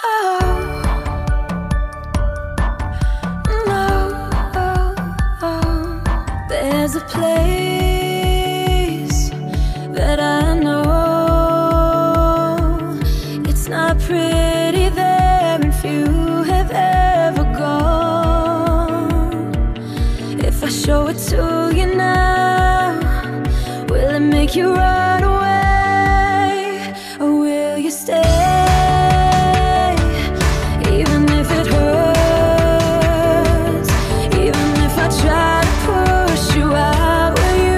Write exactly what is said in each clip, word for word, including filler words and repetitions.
There's a place that I know. It's not pretty there, and few have ever gone. If I show it to you now, will it make you run away, or will you stay? Even if it hurts, even if I try to push you out, will you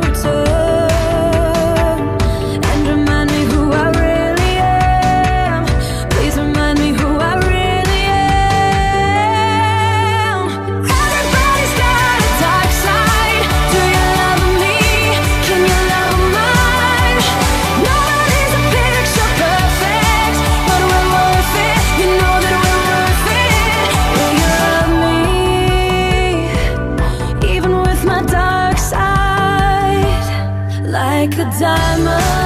return and remind me who I really am? Please remind me who I really am. Everybody's got a dark side. Do you love me? Can you love mine? Nobody's a picture perfect, but we're worth it. You know that we're worth it. Will you love me even with my dark side? Like a diamond